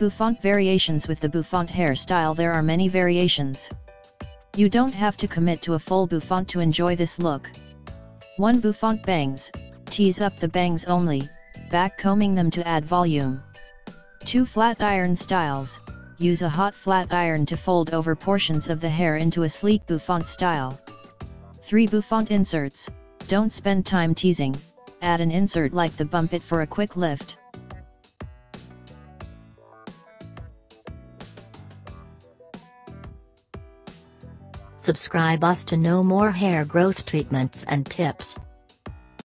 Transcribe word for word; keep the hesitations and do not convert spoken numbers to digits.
Bouffant variations. With the Bouffant hairstyle there are many variations. You don't have to commit to a full Bouffant to enjoy this look. one Bouffant bangs, tease up the bangs only, back combing them to add volume. two Flat iron styles, use a hot flat iron to fold over portions of the hair into a sleek Bouffant style. three Bouffant inserts, don't spend time teasing, add an insert like the Bump It for a quick lift. Subscribe us to know more hair growth treatments and tips.